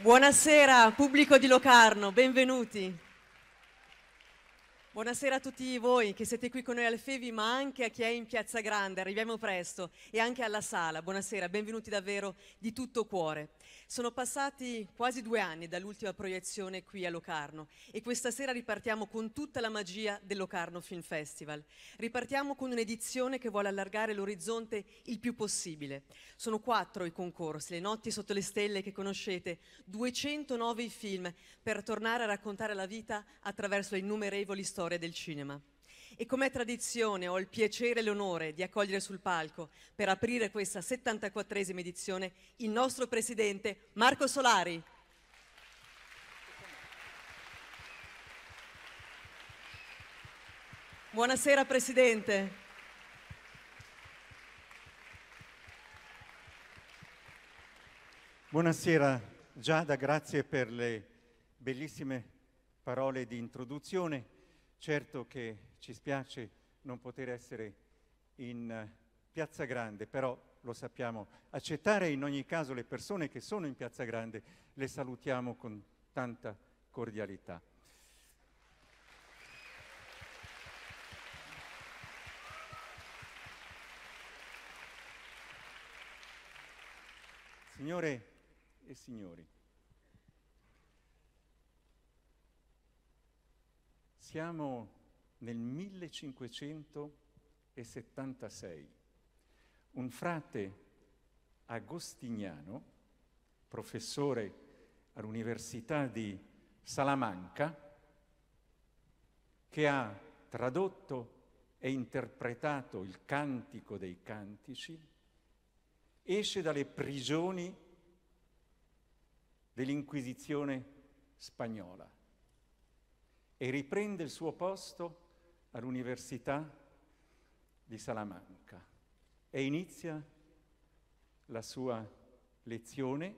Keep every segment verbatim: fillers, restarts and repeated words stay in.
Buonasera pubblico di Locarno, benvenuti. Buonasera a tutti voi che siete qui con noi al Fevi, ma anche a chi è in Piazza Grande, arriviamo presto, e anche alla sala. Buonasera, benvenuti davvero di tutto cuore. Sono passati quasi due anni dall'ultima proiezione qui a Locarno e questa sera ripartiamo con tutta la magia del Locarno Film Festival. Ripartiamo con un'edizione che vuole allargare l'orizzonte il più possibile. Sono quattro i concorsi, Le notti sotto le stelle che conoscete, duecentonove i film per tornare a raccontare la vita attraverso le innumerevoli storie del cinema. E com'è tradizione, ho il piacere e l'onore di accogliere sul palco, per aprire questa settantaquattresima edizione, il nostro presidente Marco Solari. Buonasera Presidente. Buonasera Giada, grazie per le bellissime parole di introduzione. Certo che ci spiace non poter essere in Piazza Grande, però lo sappiamo accettare. In ogni caso le persone che sono in Piazza Grande le salutiamo con tanta cordialità. Signore e signori, siamo nel millecinquecentosettantasei. Un frate agostiniano, professore all'Università di Salamanca, che ha tradotto e interpretato il Cantico dei Cantici, esce dalle prigioni dell'Inquisizione spagnola e riprende il suo posto all'Università di Salamanca e inizia la sua lezione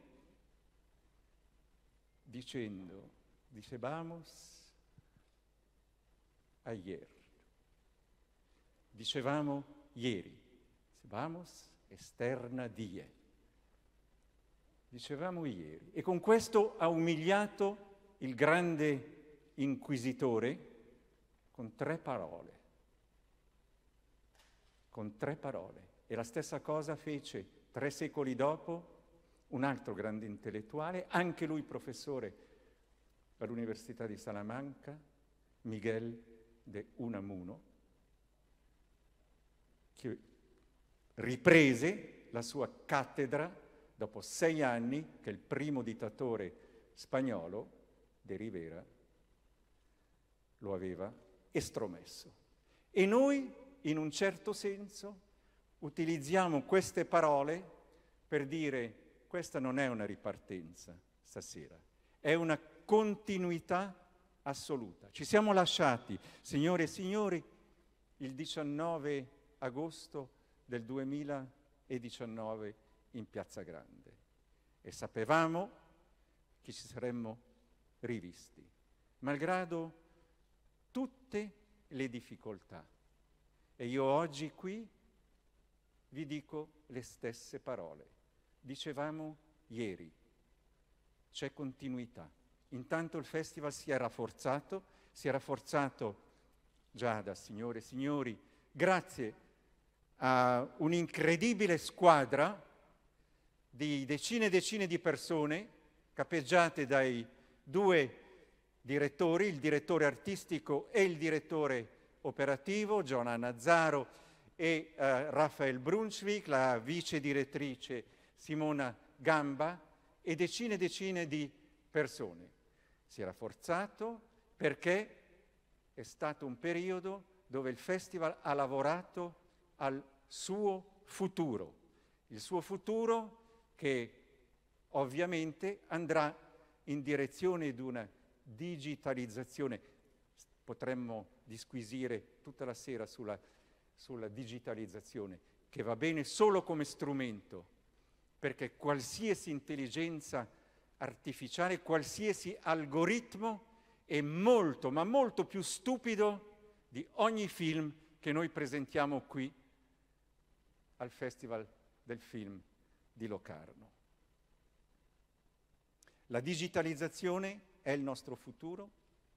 dicendo, dice, vamos ayer. Dicevamo ieri, vamos esterna die. Dicevamo ieri. E con questo ha umiliato il grande inquisitore con tre parole. Con tre parole. E la stessa cosa fece tre secoli dopo un altro grande intellettuale, anche lui professore all'Università di Salamanca, Miguel de Unamuno, che riprese la sua cattedra dopo sei anni che il primo dittatore spagnolo, de Rivera, lo aveva estromesso. E noi, in un certo senso, utilizziamo queste parole per dire questa non è una ripartenza stasera, è una continuità assoluta. Ci siamo lasciati, signore e signori, il diciannove agosto del duemiladiciannove in Piazza Grande e sapevamo che ci saremmo rivisti, malgrado tutte le difficoltà. E io oggi qui vi dico le stesse parole. Dicevamo ieri, c'è continuità. Intanto il festival si è rafforzato, si è rafforzato già da signore e signori, grazie a un'incredibile squadra di decine e decine di persone, capeggiate dai due direttori, il direttore artistico e il direttore operativo, Giona Nazzaro e eh, Raphael Brunswick, la vice direttrice Simona Gamba e decine e decine di persone. Si è rafforzato perché è stato un periodo dove il festival ha lavorato al suo futuro, il suo futuro che ovviamente andrà in direzione di una digitalizzazione. Potremmo disquisire tutta la sera sulla, sulla digitalizzazione, che va bene solo come strumento, perché qualsiasi intelligenza artificiale, qualsiasi algoritmo è molto, ma molto più stupido di ogni film che noi presentiamo qui al Festival del Film di Locarno. La digitalizzazione è il nostro futuro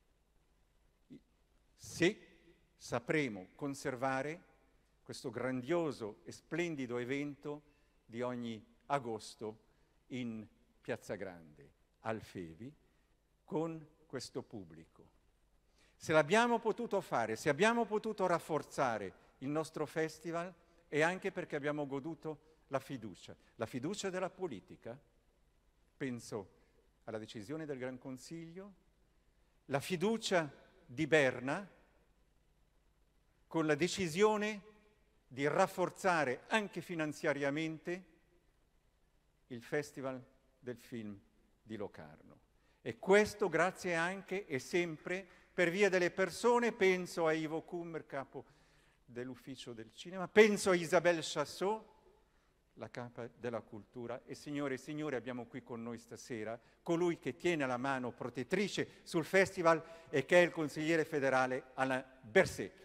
se sapremo conservare questo grandioso e splendido evento di ogni agosto in Piazza Grande, Alfevi, con questo pubblico. Se l'abbiamo potuto fare, se abbiamo potuto rafforzare il nostro festival, è anche perché abbiamo goduto la fiducia, la fiducia della politica, penso alla decisione del Gran Consiglio, la fiducia di Berna, con la decisione di rafforzare anche finanziariamente il Festival del Film di Locarno. E questo grazie anche e sempre per via delle persone, penso a Ivo Kummer, capo dell'Ufficio del Cinema, penso a Isabelle Chassot, la capa della cultura, e signore e signori abbiamo qui con noi stasera colui che tiene la mano protettrice sul festival e che è il consigliere federale Alain Berset.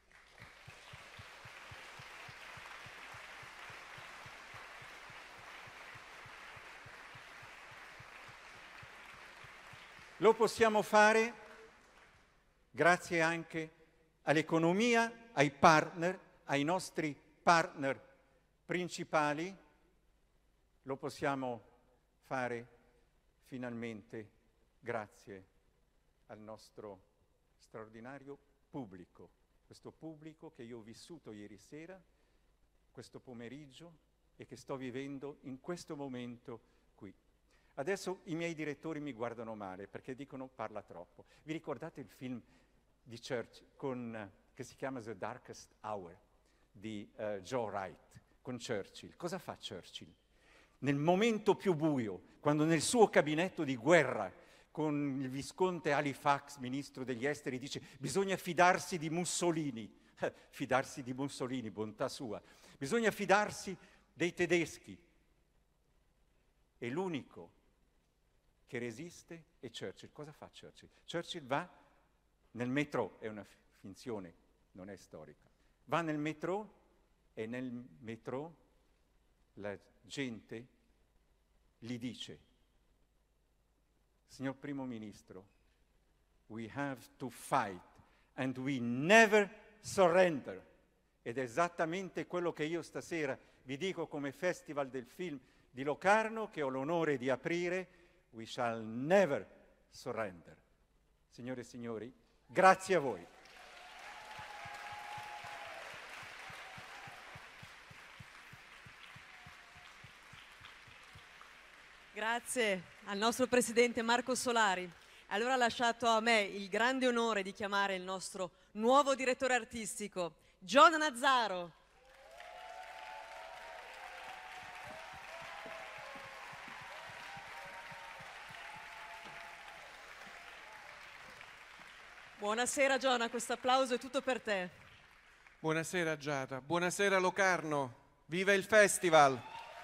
Lo possiamo fare grazie anche all'economia, ai partner, ai nostri partner principali. Lo possiamo fare finalmente grazie al nostro straordinario pubblico, questo pubblico che io ho vissuto ieri sera, questo pomeriggio e che sto vivendo in questo momento qui. Adesso i miei direttori mi guardano male perché dicono parla troppo. Vi ricordate il film di Churchill con, che si chiama The Darkest Hour di uh, Joe Wright con Churchill? Cosa fa Churchill? Nel momento più buio, quando nel suo gabinetto di guerra con il visconte Halifax, ministro degli esteri, dice bisogna fidarsi di Mussolini, fidarsi di Mussolini, bontà sua, bisogna fidarsi dei tedeschi. E l'unico che resiste è Churchill. Cosa fa Churchill? Churchill va nel metro, è una finzione, non è storica, va nel metro e nel metro la gente gli dice: signor Primo Ministro, we have to fight and we never surrender. Ed è esattamente quello che io stasera vi dico come Festival del Film di Locarno, che ho l'onore di aprire. We shall never surrender. Signore e signori, grazie a voi. Grazie al nostro presidente Marco Solari. Allora ha lasciato a me il grande onore di chiamare il nostro nuovo direttore artistico, John Nazzaro. Buonasera Giona, questo applauso è tutto per te. Buonasera Giada, buonasera Locarno, viva il festival!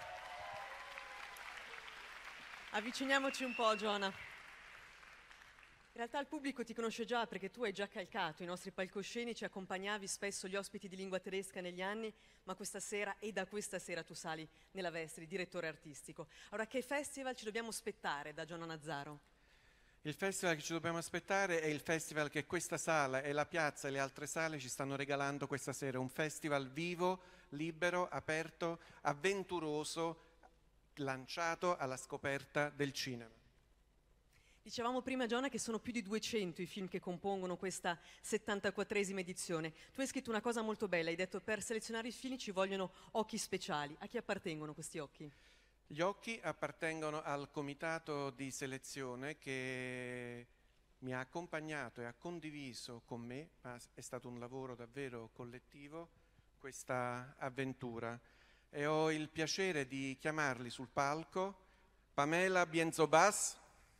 Avviciniamoci un po' Giona. In realtà il pubblico ti conosce già perché tu hai già calcato i nostri palcoscenici, accompagnavi spesso gli ospiti di lingua tedesca negli anni, ma questa sera e da questa sera tu sali nella veste di direttore artistico. Allora che festival ci dobbiamo aspettare da Giona Nazzaro? Il festival che ci dobbiamo aspettare è il festival che questa sala e la piazza e le altre sale ci stanno regalando questa sera. Un festival vivo, libero, aperto, avventuroso, lanciato alla scoperta del cinema. Dicevamo prima, Giona, che sono più di duecento i film che compongono questa settantaquattresima edizione. Tu hai scritto una cosa molto bella, hai detto per selezionare i film ci vogliono occhi speciali. A chi appartengono questi occhi? Gli occhi appartengono al comitato di selezione che mi ha accompagnato e ha condiviso con me, ma è stato un lavoro davvero collettivo, questa avventura. E ho il piacere di chiamarli sul palco Pamela Bienzobas,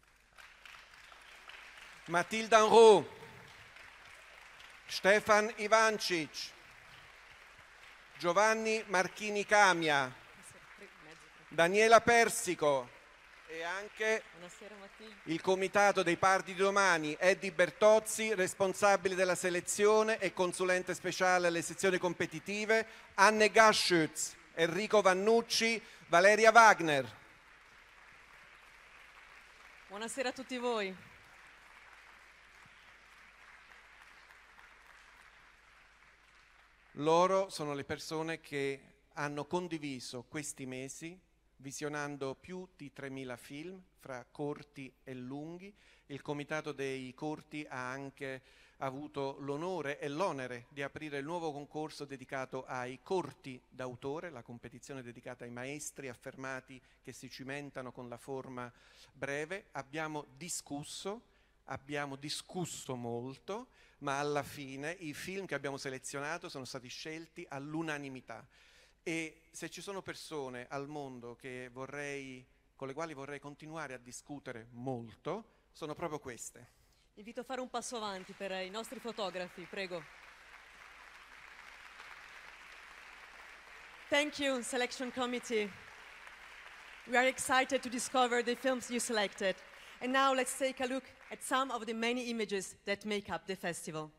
Mathilde Enroux, Stefan Ivancic, Giovanni Marchini Camia, Daniela Persico e anche il comitato dei parti di domani, Eddie Bertozzi, responsabile della selezione e consulente speciale alle sezioni competitive, Anne Gaschütz, Enrico Vannucci, Valeria Wagner. Buonasera a tutti voi. Loro sono le persone che hanno condiviso questi mesi visionando più di tremila film fra corti e lunghi. Il Comitato dei Corti ha anche avuto l'onore e l'onere di aprire il nuovo concorso dedicato ai corti d'autore, la competizione dedicata ai maestri affermati che si cimentano con la forma breve. Abbiamo discusso, abbiamo discusso molto, ma alla fine i film che abbiamo selezionato sono stati scelti all'unanimità. E se ci sono persone al mondo che vorrei, con le quali vorrei continuare a discutere molto, sono proprio queste. Invito a fare un passo avanti per i nostri fotografi, prego. Thank you, Selection Committee. We are excited to discover the films you selected. And now let's take a look at some of the many images that make up the festival.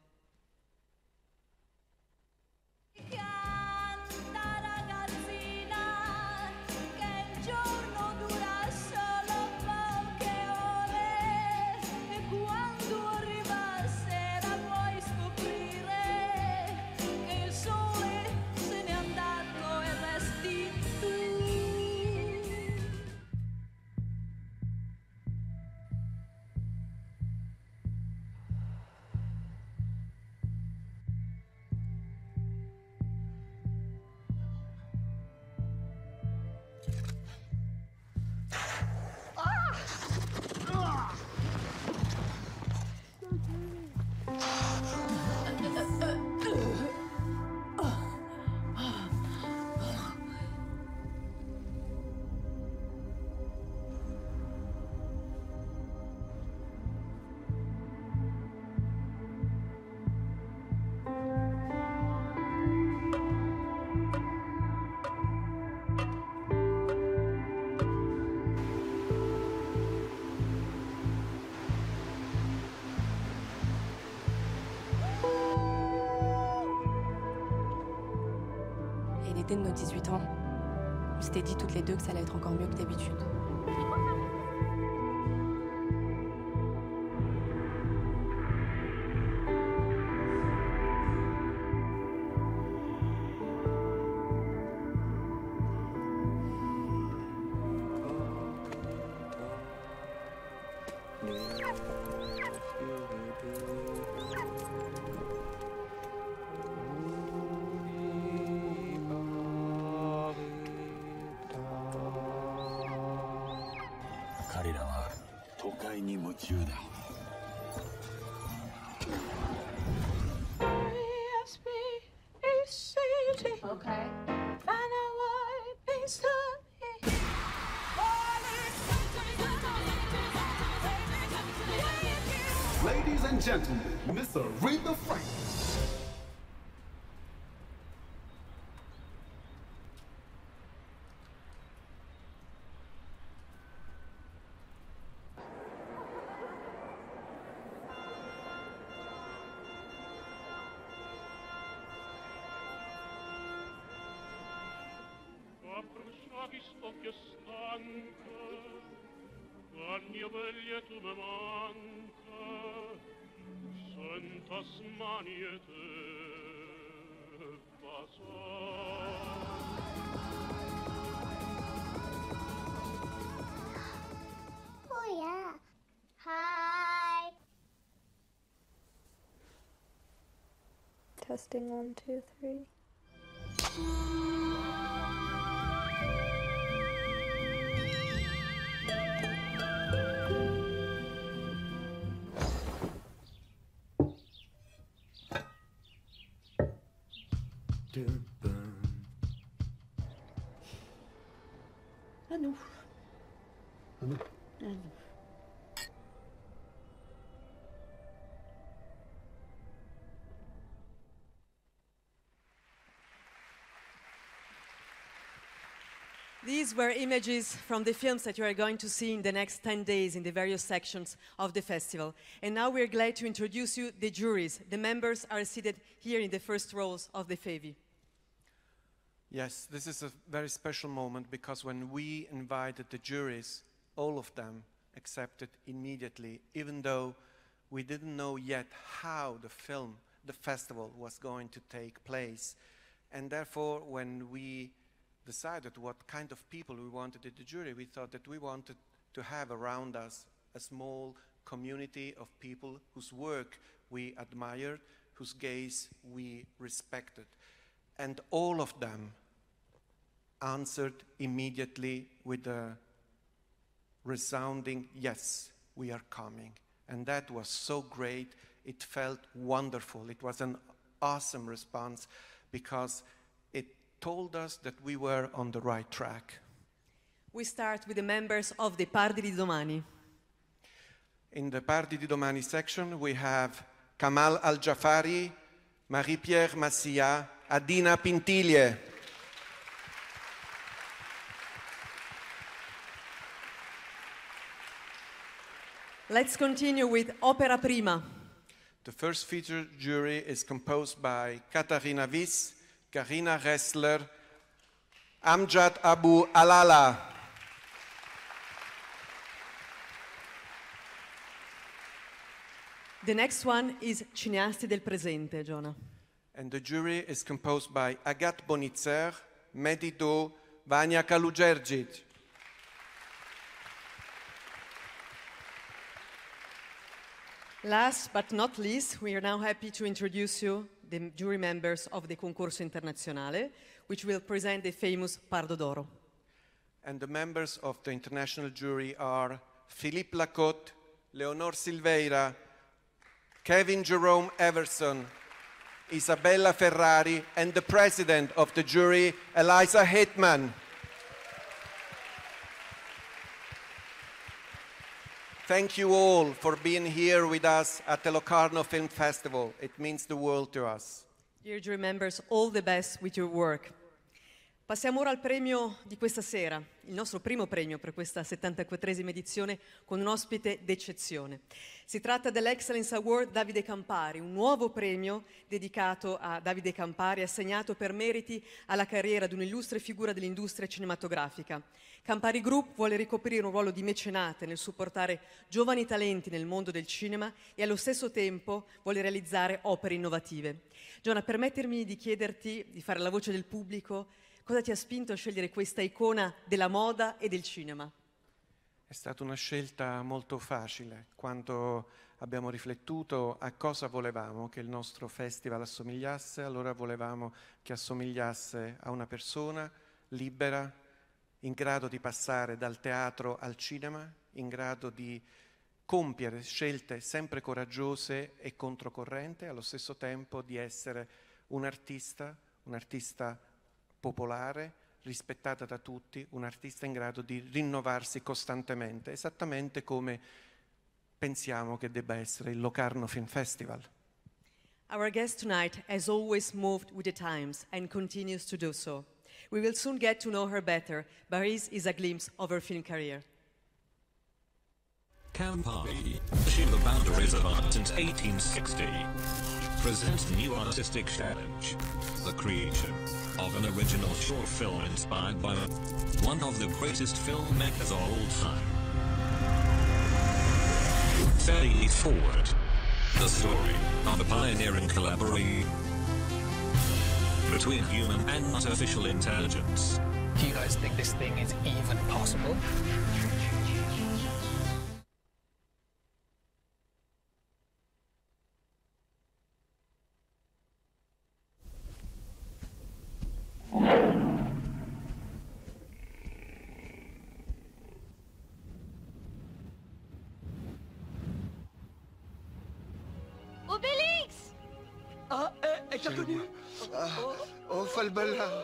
Dès nos dix-huit ans, on s'était dit toutes les deux que ça allait être encore mieux que d'habitude. Ladies and gentlemen, Miss Aretha Franklin. Abbracciavi stoppia stanca, la mia veglia tu me manca, senta smanie te passar. Oh yeah. Hi. Testing one, two, three. À nous. À nous. À nous. These were images from the films that you are going to see in the next ten days in the various sections of the festival. And now we're glad to introduce you the juries. The members are seated here in the first rows of the FEVI. Yes, this is a very special moment because when we invited the juries, all of them accepted immediately, even though we didn't know yet how the film, the festival was going to take place. And therefore, when we decided what kind of people we wanted in the jury, we thought that we wanted to have around us a small community of people whose work we admired, whose gaze we respected. And all of them answered immediately with a resounding, yes, we are coming. And that was so great. It felt wonderful. It was an awesome response because it told us that we were on the right track. We start with the members of the Pardi di Domani. In the Pardi di Domani section, we have Kamal Al-Jafari, Marie-Pierre Massia, Adina Pintiglie. Let's continue with Opera Prima. The first feature jury is composed by Katharina Wiss, Karina Ressler, Amjad Abu Alala. The next one is Cineasti del Presente, Jonah. And the jury is composed by Agathe Bonitzer, Mehdi Do, Vanya Kalugergic. Last but not least, we are now happy to introduce you the jury members of the Concorso Internazionale, which will present the famous Pardo d'Oro. And the members of the international jury are Philippe Lacotte, Leonor Silveira, Kevin Jerome Everson, Isabella Ferrari, and the president of the jury, Eliza Hitman. Thank you all for being here with us at the Locarno Film Festival. It means the world to us. Dear jury members, all the best with your work. Passiamo ora al premio di questa sera, il nostro primo premio per questa settantaquattresima edizione con un ospite d'eccezione. Si tratta dell'Excellence Award Davide Campari, un nuovo premio dedicato a Davide Campari, assegnato per meriti alla carriera di un'illustre figura dell'industria cinematografica. Campari Group vuole ricoprire un ruolo di mecenate nel supportare giovani talenti nel mondo del cinema e allo stesso tempo vuole realizzare opere innovative. Giona, permettermi di chiederti di fare la voce del pubblico. Cosa ti ha spinto a scegliere questa icona della moda e del cinema? È stata una scelta molto facile. Quando abbiamo riflettuto a cosa volevamo che il nostro festival assomigliasse, allora volevamo che assomigliasse a una persona libera, in grado di passare dal teatro al cinema, in grado di compiere scelte sempre coraggiose e controcorrente, allo stesso tempo di essere un artista, un artista popolare, rispettata da tutti, un artista in grado di rinnovarsi costantemente, esattamente come pensiamo che debba essere il Locarno Film Festival. Our guest tonight has always moved with the times and continues to do so. We will soon get to know her better, but here is a glimpse of her film career. Campari, pushing the boundaries of art since eighteen sixty, presents new artistic challenge, the creation of an original short film inspired by one of the greatest filmmakers of all time. Ferry Forward, the story of a pioneering collaboration between human and artificial intelligence. Do you guys think this thing is even possible? Obélix! Ah, eh, est revenu. Ah, oh, Falbala.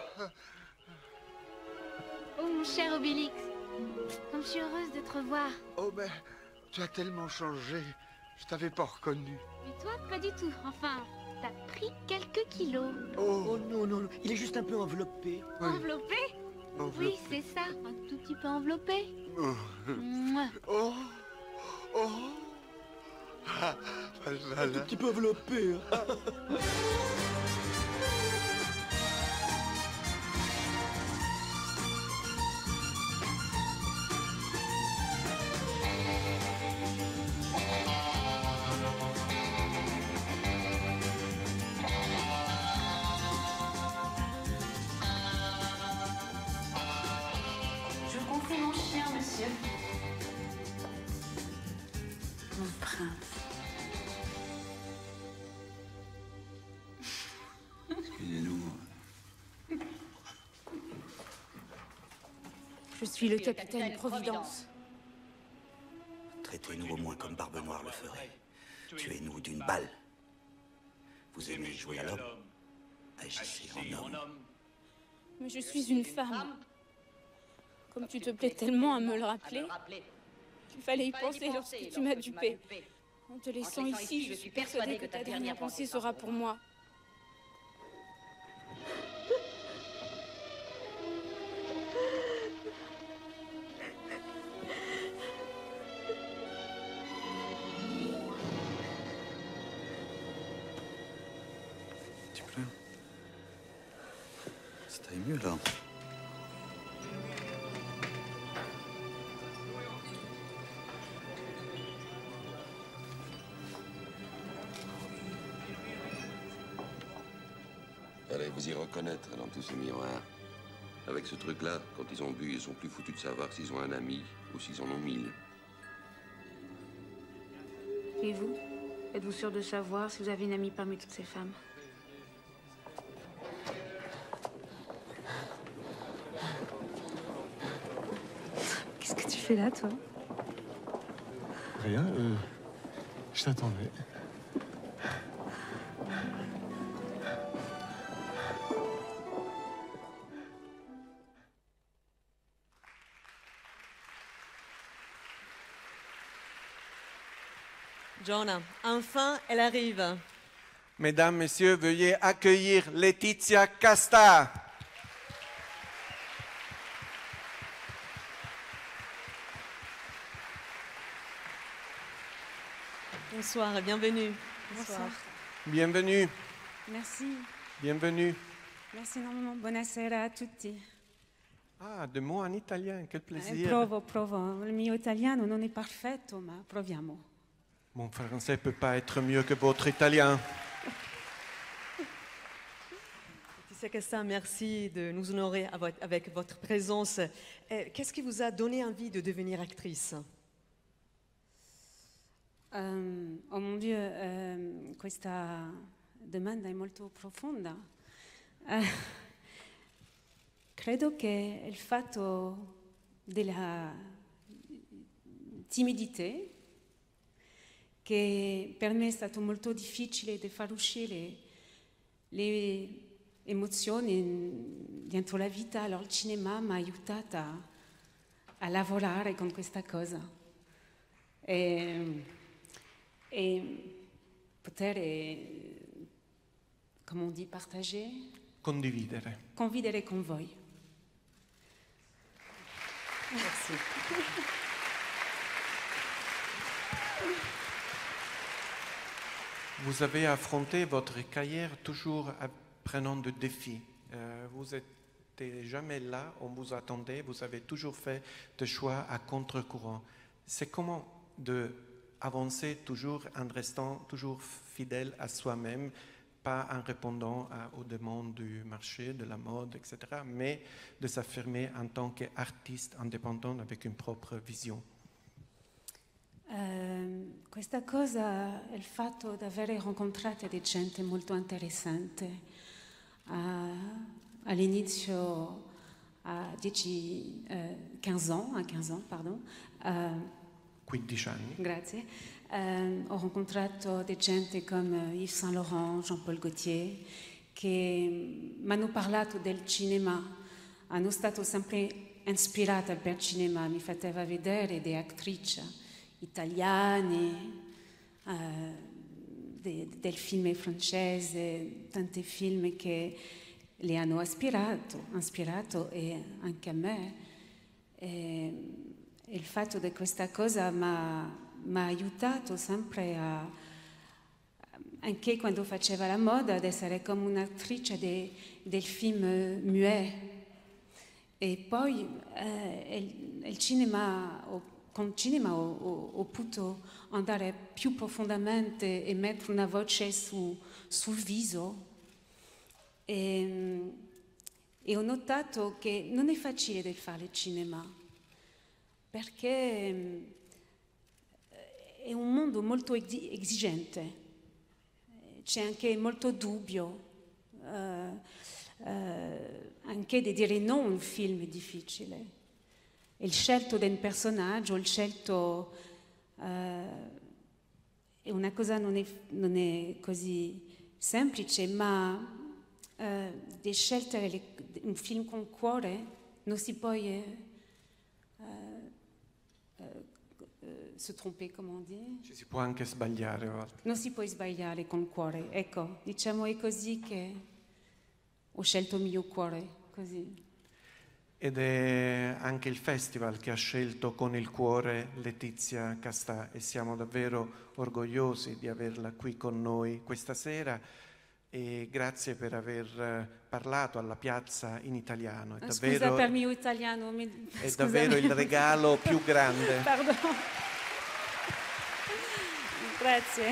Oh, mon cher Obélix. Comme je suis heureuse de te revoir. Oh, mais tu as tellement changé. Je t'avais pas reconnu. Mais toi, pas du tout. Enfin, t'as pris quelques kilos. Oh, Oh non, non, non, il est juste un peu enveloppé. oui. Enveloppé? Enveloppé. Oui, c'est ça. Un tout petit peu enveloppé. Oh, Mouah. oh, oh. Ah, Un Falbala. tout petit peu enveloppé. hein. Tiens, monsieur. Mon prince. Excusez-nous. Je suis le capitaine Providence. Traitez-nous au moins comme Barbe Noire le ferait. Tuez-nous d'une balle. Vous aimez jouer à l'homme? Agissez en homme. Mais je suis une femme. Comme tu te plais tellement à me le rappeler, il fallait y penser lorsque tu m'as dupé. En te laissant ici, je suis persuadée que ta dernière pensée sera pour moi. Tu pleures? Ça t'aille mieux là. Allez vous y reconnaître dans tous ces miroirs. Avec ce truc-là, quand ils ont bu, ils sont plus foutus de savoir s'ils ont un ami ou s'ils en ont mille. Et vous? Êtes-vous sûr de savoir si vous avez une amie parmi toutes ces femmes? Qu'est-ce que tu fais là, toi? Rien, euh, je t'attendais. Jonah, enfin, elle arrive. Mesdames, Messieurs, veuillez accueillir Laetitia Casta. Bonsoir et bienvenue. Bonsoir. Bienvenue. Merci. Bienvenue. Merci énormément. Buonasera a tutti. Ah, de mots en italien, quel Eh, plaisir. provo, provo. Il mio italiano non è perfetto, ma proviamo. Mon français ne peut pas être mieux que votre italien. Laetitia Casta, merci de nous honorer avec votre présence. Qu'est-ce qui vous a donné envie de devenir actrice? Um, oh mon Dieu, um, questa domanda è molto profonda. Uh, credo che il fatto della timidità, che per me è stato molto difficile di far uscire le emozioni dentro la vita, allora il cinema mi ha aiutata a lavorare con questa cosa. E, e poter, come on dit, partager? Condividere. Condividere con voi. Merci. Vous avez affronté votre carrière toujours en prenant de défis. Euh, vous n'étiez jamais là, on vous attendait, vous avez toujours fait des choix à contre-courant. C'est comment d'avancer toujours en restant toujours fidèle à soi-même, pas en répondant à, aux demandes du marché, de la mode, et cetera, mais de s'affirmer en tant qu'artiste indépendant avec une propre vision. Uh, questa cosa è il fatto di aver incontrato di gente molto interessante. Uh, all'inizio, a dieci, uh, quindici ans, a quindici ans, pardon. Uh, quindici anni. Grazie. Uh, ho incontrato di gente come Yves Saint Laurent, Jean-Paul Gaultier, che mi hanno parlato del cinema, hanno stato sempre ispirata per cinema, mi faceva vedere delle attrici italiane, uh, de, del film francese, tanti film che le hanno ispirato, ispirato e anche a me. E, e il fatto di questa cosa mi ha aiutato sempre a, anche quando faceva la moda, ad essere come un'attrice de, del film muet. E poi eh, il, il cinema... Ho, Con il cinema ho, ho, ho potuto andare più profondamente e mettere una voce su, sul viso e, e ho notato che non è facile di fare il cinema. perché è un mondo molto esigente, c'è anche molto dubbio, uh, uh, anche di dire no a un film è difficile. Il scelto del personaggio, il scelto uh, è una cosa non è, non è così semplice, ma uh, di scegliere un film con cuore non si può uh, uh, se tromper, come on dit? Ci si può anche sbagliare a volte. Non si può sbagliare con cuore, ecco, diciamo è così che ho scelto il mio cuore, così. Ed è anche il festival che ha scelto con il cuore Letizia Castà e siamo davvero orgogliosi di averla qui con noi questa sera e grazie per aver parlato alla piazza in italiano. È ah, davvero, scusa per il mio italiano. Mi... È Scusami. davvero il regalo più grande. Pardon. Grazie.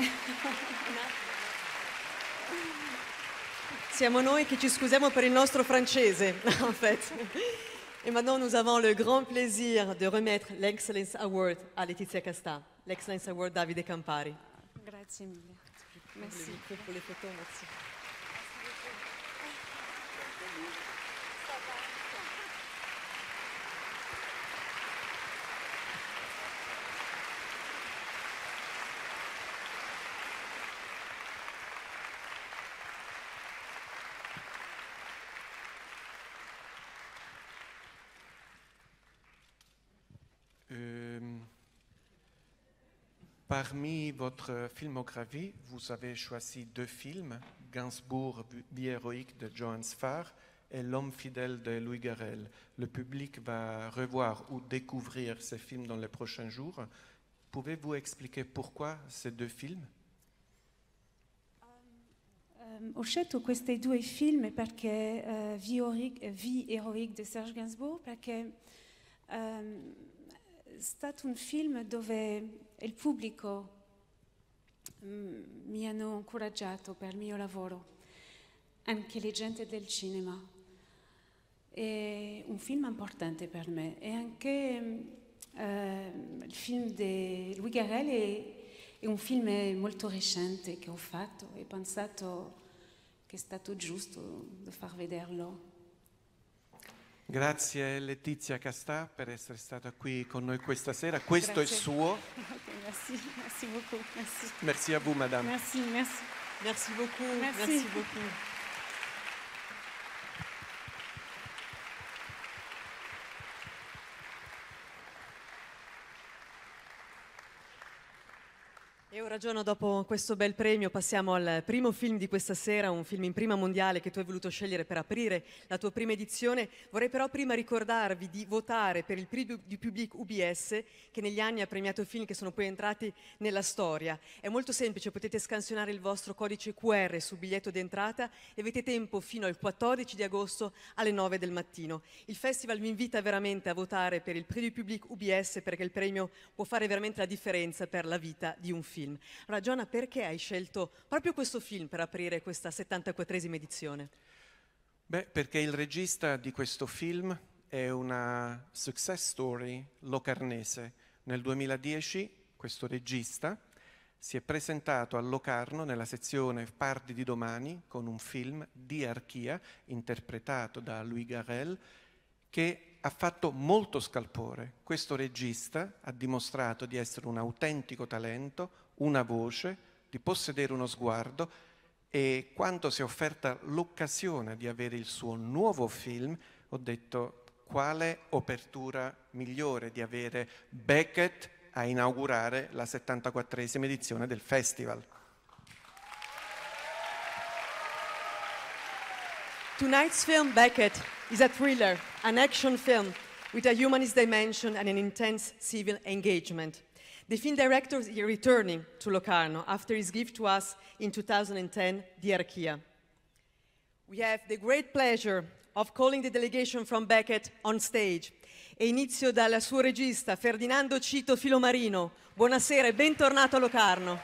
Siamo noi che ci scusiamo per il nostro francese, en fait. Et maintenant, nous avons le grand plaisir de remettre l'Excellence Award à Letizia Castà, l'Excellence Award Davide Campari. Grazie mille. Merci. Pour les photos, merci. Parmi votre filmographie, vous avez choisi deux films, Gainsbourg, Vie héroïque de Johann Sfar et L'homme fidèle de Louis Garrel. Le public va revoir ou découvrir ces films dans les prochains jours. Pouvez-vous expliquer pourquoi ces deux films? Um, ho scelto questi due film perché uh, Vie héroïque, Vie héroïque de Serge Gainsbourg, perché um, è stato un film dove il pubblico mm, mi hanno incoraggiato per il mio lavoro, anche le gente del cinema. È un film importante per me e anche uh, il film di Louis Garrel è, è un film molto recente che ho fatto e ho pensato che è stato giusto di far vederlo. Grazie Letizia Castà per essere stata qui con noi questa sera. Questo Grazie. è suo. Okay, merci, merci beaucoup. Merci. Merci a vous, madame. Merci, merci. Merci beaucoup. Merci. Merci beaucoup. E ora, Giorno, dopo questo bel premio passiamo al primo film di questa sera, un film in prima mondiale che tu hai voluto scegliere per aprire la tua prima edizione. Vorrei però prima ricordarvi di votare per il Prix du Public U B S che negli anni ha premiato film che sono poi entrati nella storia. È molto semplice, potete scansionare il vostro codice Q R sul biglietto d'entrata e avete tempo fino al quattordici di agosto alle nove del mattino. Il festival vi invita veramente a votare per il Prix du Public U B S perché il premio può fare veramente la differenza per la vita di un film. Allora, Giona, perché hai scelto proprio questo film per aprire questa settantaquattresima edizione? Beh, perché il regista di questo film è una success story locarnese. Nel duemiladieci questo regista si è presentato a Locarno nella sezione Pardi di domani con un film, Diarchia, interpretato da Louis Garrel, che ha fatto molto scalpore. Questo regista ha dimostrato di essere un autentico talento, una voce, di possedere uno sguardo e quando si è offerta l'occasione di avere il suo nuovo film, ho detto quale apertura migliore di avere Beckett a inaugurare la settantaquattresima edizione del festival. Tonight's film, Beckett, is a thriller, an action film with a humanist dimension and an intense civil engagement. The film director is returning to Locarno after his gift to us in two thousand ten, Diarchia. We have the great pleasure of calling the delegation from Beckett on stage. E inizio dal suo regista, Ferdinando Cito Filomarino. Buonasera e bentornato a Locarno.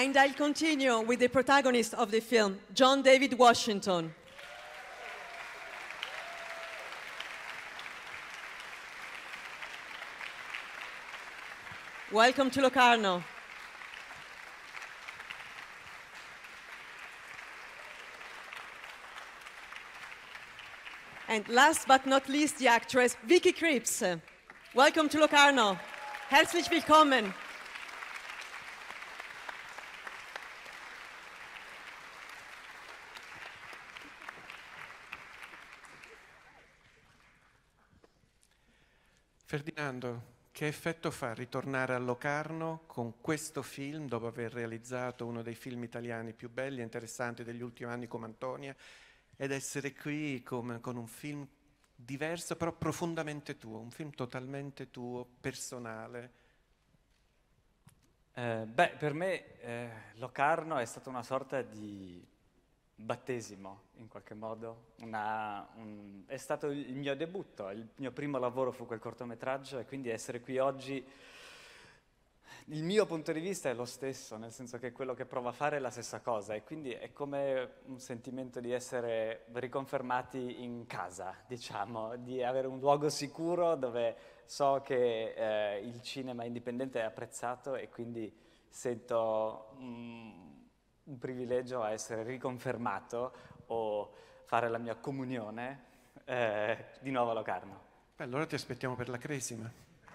And I'll continue with the protagonist of the film, John David Washington. Welcome to Locarno. And last but not least, the actress Vicky Krieps. Welcome to Locarno. Herzlich willkommen. Ferdinando, che effetto fa ritornare a Locarno con questo film, dopo aver realizzato uno dei film italiani più belli e interessanti degli ultimi anni come Antonia, ed essere qui come, con un film diverso, però profondamente tuo, un film totalmente tuo, personale? Eh, beh, per me eh, Locarno è stata una sorta di battesimo, in qualche modo. Una, un, è stato il mio debutto, il mio primo lavoro fu quel cortometraggio, e quindi essere qui oggi, il mio punto di vista è lo stesso, nel senso che quello che provo a fare è la stessa cosa, e quindi è come un sentimento di essere riconfermati in casa, diciamo, di avere un luogo sicuro dove so che eh, il cinema indipendente è apprezzato, e quindi sento mm, un privilegio a essere riconfermato o fare la mia comunione eh, di nuovo a Locarno. Beh, allora ti aspettiamo per la cresima.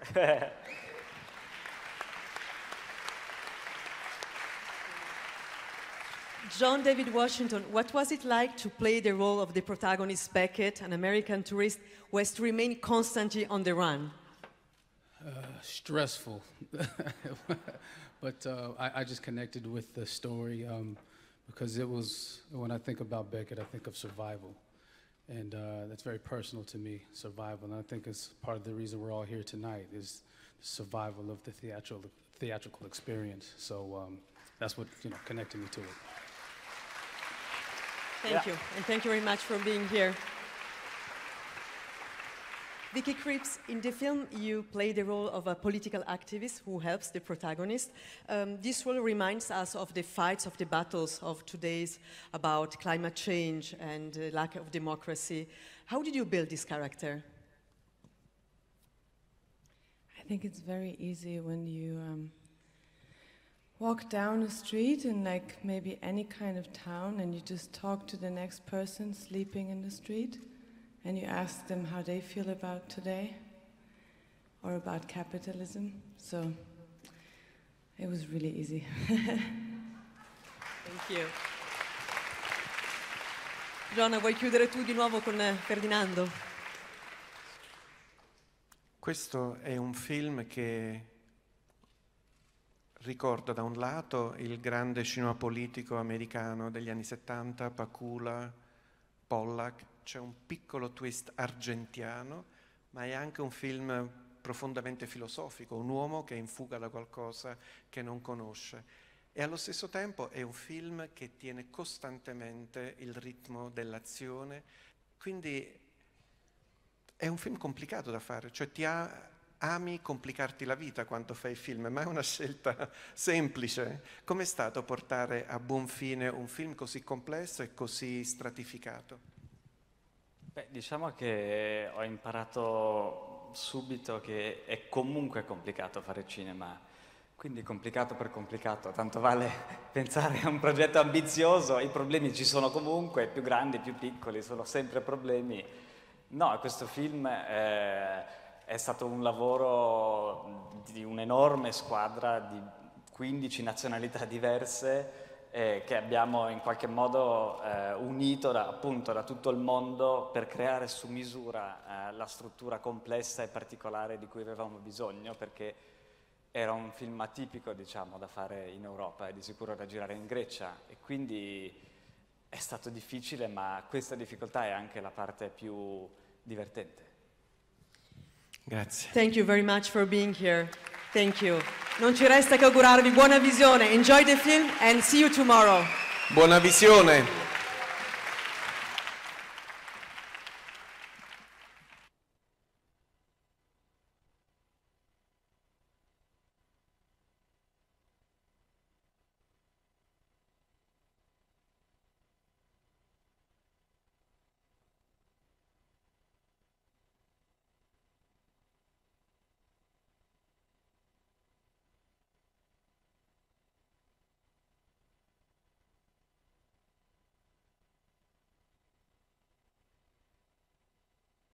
John David Washington, what was it like to play the role of the protagonist Beckett, an American tourist who has to remain constantly on the run? Uh, stressful. But uh, I, I just connected with the story um, because it was, when I think about Beckett, I think of survival. And uh, that's very personal to me, survival. And I think it's part of the reason we're all here tonight is the survival of the theatrical, theatrical experience. So um, that's what, you know, connected me to it. Thank yeah. you, and thank you very much for being here. Vicky Krieps, in the film you play the role of a political activist who helps the protagonist. Um, this role reminds us of the fights, of the battles of today's about climate change and uh, lack of democracy. How did you build this character? I think it's very easy when you um, walk down a street in like maybe any kind of town and you just talk to the next person sleeping in the street. And you ask them how they feel about today or about capitalism. So it was really easy. Thank you. Giona, vuoi chiudere tu di nuovo con Ferdinando? Questo è un film che ricorda da un lato il grande cinema politico americano degli anni settanta, Pakula, Pollack. C'è un piccolo twist argentiano, ma è anche un film profondamente filosofico, un uomo che è in fuga da qualcosa che non conosce. E allo stesso tempo è un film che tiene costantemente il ritmo dell'azione, quindi è un film complicato da fare, cioè ti ha, ami complicarti la vita quando fai film, ma è una scelta semplice. Com'è stato portare a buon fine un film così complesso e così stratificato? Beh, diciamo che ho imparato subito che è comunque complicato fare cinema, quindi complicato per complicato, tanto vale pensare a un progetto ambizioso, i problemi ci sono comunque, più grandi, più piccoli, sono sempre problemi. No, questo film eh, è stato un lavoro di un'enorme squadra di quindici nazionalità diverse, Eh, che abbiamo in qualche modo eh, unito da, appunto da tutto il mondo per creare su misura eh, la struttura complessa e particolare di cui avevamo bisogno, perché era un film atipico, diciamo, da fare in Europa e di sicuro da girare in Grecia, e quindi è stato difficile, ma questa difficoltà è anche la parte più divertente. Grazie. Thank you very much for being here. Thank you. Non ci resta che augurarvi buona visione. Enjoy the film and see you tomorrow. Buona visione.